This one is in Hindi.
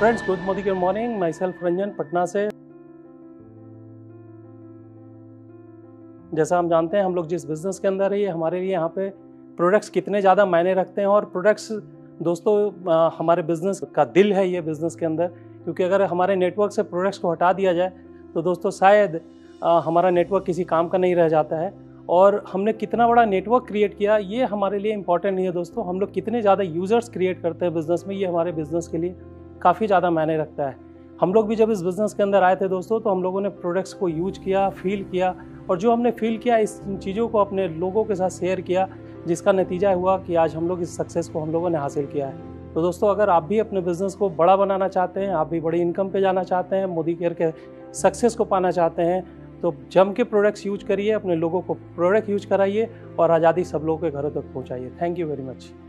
Friends, good morning. Myself Ranjan, Patna से। जैसा हम जानते हैं, हम लोग जिस बिज़नेस के अंदर है, ये हमारे लिए यहाँ पे प्रोडक्ट्स कितने ज़्यादा मायने रखते हैं। और प्रोडक्ट्स दोस्तों हमारे बिज़नेस का दिल है ये बिज़नेस के अंदर, क्योंकि अगर हमारे नेटवर्क से प्रोडक्ट्स को हटा दिया जाए तो दोस्तों शायद हमारा नेटवर्क किसी काम का नहीं रह जाता है। और हमने कितना बड़ा नेटवर्क क्रिएट किया, ये हमारे लिए इंपॉर्टेंट नहीं है दोस्तों। हम लोग कितने ज़्यादा यूज़र्स क्रिएट करते हैं बिज़नेस में, ये हमारे बिज़नेस के लिए काफ़ी ज़्यादा मायने रखता है। हम लोग भी जब इस बिज़नेस के अंदर आए थे दोस्तों, तो हम लोगों ने प्रोडक्ट्स को यूज किया, फील किया, और जो हमने फील किया इस चीज़ों को अपने लोगों के साथ शेयर किया, जिसका नतीजा हुआ कि आज हम लोग इस सक्सेस को हम लोगों ने हासिल किया है। तो दोस्तों, अगर आप भी अपने बिज़नेस को बड़ा बनाना चाहते हैं, आप भी बड़ी इनकम पे जाना चाहते हैं, मोदी केयर के सक्सेस को पाना चाहते हैं, तो जम के प्रोडक्ट्स यूज करिए, अपने लोगों को प्रोडक्ट यूज कराइए और आज़ादी सब लोगों के घरों तक पहुँचाइए। Thank you very much.